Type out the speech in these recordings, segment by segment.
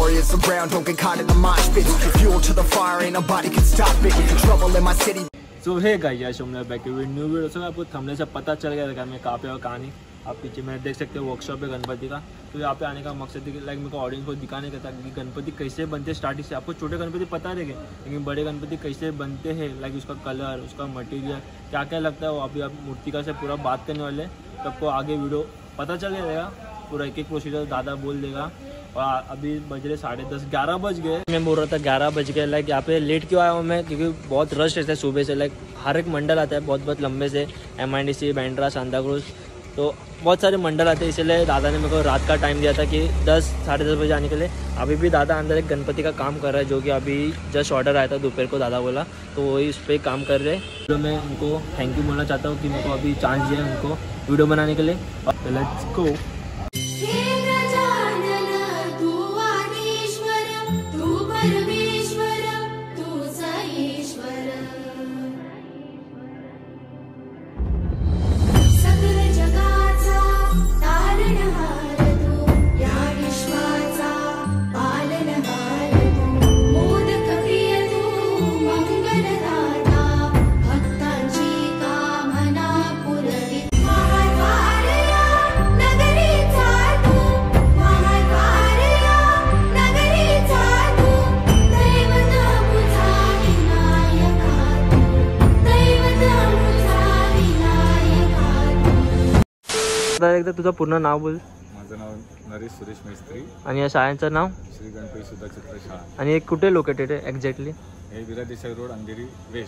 warriors around, don't get caught in the mosh pit. Fuel to the fire, ain't nobody can stop it. Trouble in my city. So hey guys शोमला back to new video. So आपको thumbnail से पता चल गया था मैं कहाँ पे और कहाँ नहीं। आप पीछे मैंने देख सकते हो वर्कशॉप है गणपति का। तो यहाँ पे आने का मकसद है लाइक मेरे को ऑडियंस को दिखाने का था कि गणपति कैसे बनते हैं स्टार्टिंग से। आपको छोटे गणपति पता रहेंगे लेकिन बड़े गणपति कैसे बनते हैं, लाइक उसका कलर, उसका मटेरियल क्या क्या लगता है, वो अभी आप मूर्तिकार से पूरा बात करने वाले हैं। तो आपको आगे वीडियो पता चल जाएगा, पूरा एक एक प्रोसीजर दादा बोल देगा। और अभी बज रहे 10:30 11 बज गए। मैं बोल रहा था 11 बज गए। लाइक यहाँ पे लेट क्यों आया हूँ मैं, क्योंकि बहुत रश रहता है सुबह से। लाइक हर एक मंडल आता है बहुत लंबे से, MIDC, बैंड्रा, सांताक्रूज, तो बहुत सारे मंडल आते हैं। इसलिए दादा ने मेरे को रात का टाइम दिया था कि 10 साढ़े 10 बजे आने के लिए। अभी भी दादा अंदर एक गणपति का काम कर रहा है, जो कि अभी जस्ट ऑर्डर आया था दोपहर को दादा बोला, तो वही उस पर काम कर रहे हैं। तो मैं उनको थैंक यू बोलना चाहता हूँ कि मेरे को अभी चांस दिया उनको वीडियो बनाने के लिए। Let's go. एकदा तुझं पूर्ण नाव बोल। माझं नाव नरेश सुरेश मेस्त्री आणि या शाळेचं नाव श्री गणपती सुधा चित्र शाळा। आणि एक कुठे लोकेटेड आहे एक्झॅक्टली? हे विरा देसाई रोड, अंधेरी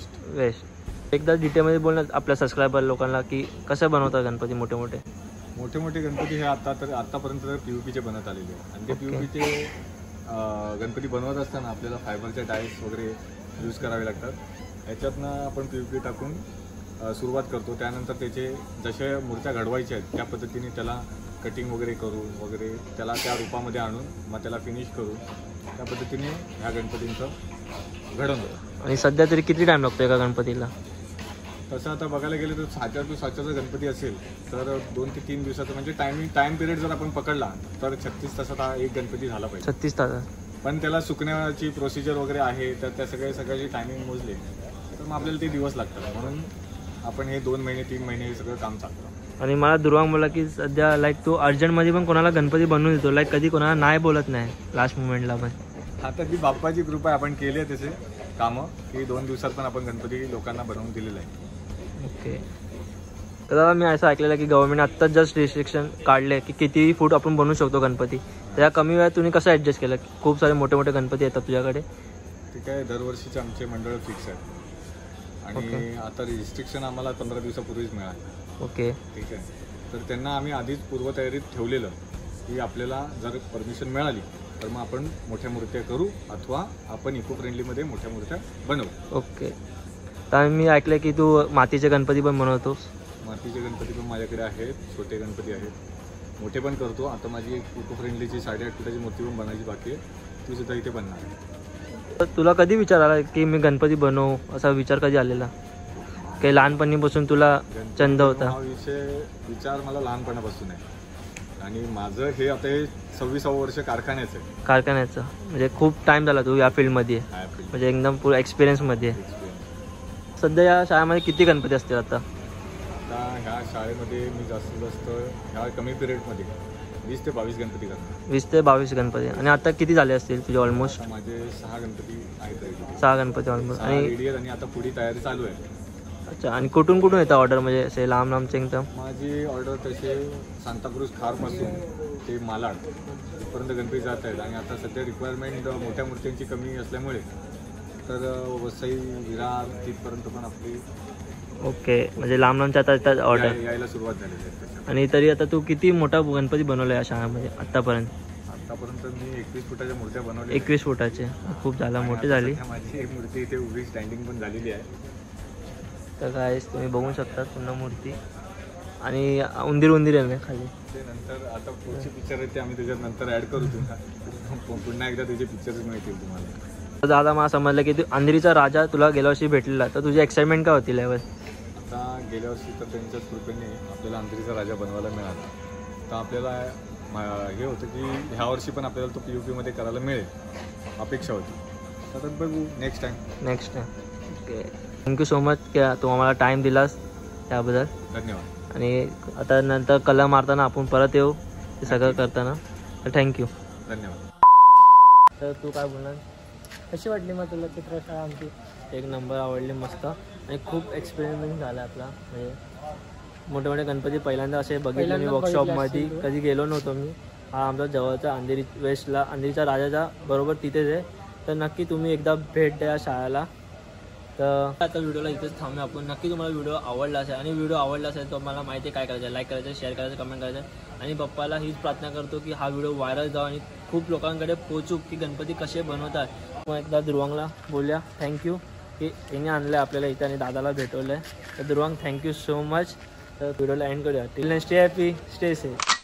वेस्ट। एकदा डिटेलमध्ये बोलणार आपल्या सबस्क्रायबर लोकांना की कसं बनवतात गणपती मोठे मोठे गणपती हे आतापर्यंत POPचे बनत आलेले आहे। आणि ते POPचे गणपती बनवत असताना आपल्याला फायबरचे टाईल्स वगैरे यूज करावे लागतात। याच्यातनं आपण POP टाकून सुरुवात करतो। त्यानंतर त्याचे जसे मूर्त्या घडवायच्या आहेत त्या पद्धतीने त्याला कटिंग वगैरे करून वगैरे त्याला त्या रूपामध्ये आणून मग त्याला फिनिश करून त्या पद्धतीने ह्या गणपतींचं घडवून होतं। आणि सध्या तरी किती टाईम लागतो एका गणपतीला? तसं आता बघायला गेलं तर 7-8 गणपती असेल तर 2 ते 3 दिवसाचं म्हणजे टाइम पिरियड जर आपण पकडला तर 36 तासात हा एक गणपती झाला पाहिजे। 36 तासात पण त्याला सुकण्याची प्रोसिजर वगैरे आहे, तर त्या सगळ्याची टायमिंग मोजले तर मग आपल्याला ते दिवस लागतात। म्हणून आपण हे 2 महिने 3 महिने हे सगळं काम चालतं। आणि मला दुर्वांग बोला की सध्या लाईक तो अर्जंटमध्ये पण कोणाला गणपती बनवून देतो, लाईक कधी कोणाला नाही बोलत नाही लास्ट मुमेंटला पण। आता ती बाप्पाची कृपा आपण केली आहे त्याचे कामं की 2 दिवसात पण आपण गणपती लोकांना बनवून दिलेलं आहे। ओके। तर दादा मी असं ऐकलेलं की गव्हर्नमेंट आत्ताच जस्ट रिस्ट्रिक्शन काढले की किती फूट आपण बनवू शकतो गणपती। त्या कमी वेळात तुम्ही कसं ॲडजस्ट केलं? खूप सारे मोठे गणपती येतात तुझ्याकडे। ठीक आहे, दरवर्षीचे आमचे मंडळ फिक्स आहेत आणि आता रिस्ट्रिक्शन आम्हाला 15 दिवसापूर्वीच मिळालं। ओके ठीक आहे, तर त्यांना आम्ही आधीच पूर्वतयारीत ठेवलेलं की आपल्याला जर परमिशन मिळाली तर मग आपण मोठ्या मूर्त्या करू अथवा आपण इको फ्रेंडलीमध्ये मोठ्या मूर्त्या बनवू। ओके। तर मी ऐकलं की तू मातीचे गणपती पण बनवतोस? मातीचे गणपती पण माझ्याकडे आहेत, छोटे गणपती आहेत, मोठे पण करतो। आता माझी एक इको फ्रेंडलीची 8.5 फुटाची मूर्ती पण बनायची बाकी आहे, ती सुद्धा इथे बनणार आहे। तुला कधी विचार आला की मी गणपती बनवू, असा विचार कधी आलेला? काही लहानपणीपासून तुला छंद होता? हा विचार मला लहानपणापासून आहे आणि माझं हे आता 26वं वर्ष कारखान्याचं म्हणजे खूप टाइम झाला तू या फील्डमध्ये, म्हणजे एकदम पूर्ण एक्सपिरियन्समध्ये। सध्या या शाळेमध्ये किती गणपती असतील आता? ह्या शाळेमध्ये मी जास्तीत जास्त ह्या कमी पिरियडमध्ये 20 ते 22 गणपती करणार। 20 ते 22 गणपती। आणि आता किती झाले असतील तुझे ऑलमोस्ट? माझे 6 गणपती आहेत। 6 गणपती ऑलमोस्ट। आणि आता पुढे तयारी चालू आहे। अच्छा। आणि कुठून येतं ऑर्डर, म्हणजे असे लांबचे एकदम? माझी ऑर्डर तसे सांताक्रूज खारपासून ते मालाड इथपर्यंत गणपती जात आहेत। आणि आता सध्या रिक्वायरमेंट मोठ्या मूर्त्यांची कमी असल्यामुळे तर वसई, विरार तिथपर्यंत पण आपली ओके, म्हणजे लांबच्या आता ऑर्डर यायला सुरुवात झालेली आहे। आणि तरी आता तू किती मोठा गणपती बनवला या शाळेमध्ये आतापर्यंत? मी 21 फुटाच्या मूर्त्या बनवल्या। 21 फुटाचे खूप झाला, मोठी झाली। माझी एक मूर्ती इथे उभी स्टँडिंग पण झालेली आहे। तर काय तुम्ही बघू शकता पूर्ण मूर्ती। आणि उंदीर आहे खाली। ते नंतर आता पुढचे पिक्चर आहेत ते आम्ही त्याच्यात नंतर ॲड करू तुम्हाला, पुन्हा एकदा त्याचे पिक्चर्स मिळतील तुम्हाला। दादा मला समजलं की तू अंधेरीचा राजा तुला गेल्या वर्षी भेटलेला, तर तुझी एक्साइटमेंट काय होती लेवल? आता गेल्या वर्षी तर त्यांच्याच कृपेने आपल्याला अंधेरीचा राजा बनवायला मिळाला। तर आपल्याला हे होतं की ह्या वर्षी पण आपल्याला तो POP मध्ये करायला मिळेल अपेक्षा होती. तर बघू next time. Okay, thank you so much की तू आम्हाला टाईम दिलास त्याबद्दल. धन्यवाद. आणि आता नंतर कलर मारताना आपण परत येऊ ते सगळं करताना. तर थँक्यू. धन्यवाद. तर तू काय बोलणार? कशी वाटली मग तुला चित्रशाळा आमची? एक नंबर आवडली, मस्त. आणि खूप एक्सपेरिमेंट झाला आपला. म्हणजे मोठे मोठे गणपती पहिल्यांदा असे बघितले मी वर्कशॉपमध्ये, कधी गेलो नव्हतो मी. हा आमचा जवळचा अंधेरी वेस्टला अंधेरीच्या राजाच्या बरोबर तिथेच आहे. तर नक्की तुम्ही एकदा भेट द्या शाळेला. तर आता व्हिडिओला इथेच थांबूया आपण. नक्की तुम्हाला व्हिडिओ आवडला असेल, आणि व्हिडिओ आवडला असेल तर मला माहिती आहे काय करायचं, लाईक करायचं, शेअर करायचं, कमेंट करायचं. आणि पप्पाला हीच प्रार्थना करतो की हा व्हिडिओ व्हायरल जावा आणि खूप लोकांकडे पोहोचू की गणपती कसे बनवतात. मग एकदा दुर्वांगला बोलूया थँक्यू की याने आणलं आपल्याला इथं आणि दादाला भेटवलं आहे. तर दुर्वांग थँक्यू सो मच. तर व्हिडिओला एंड करूया. Till next, stay happy, stay safe.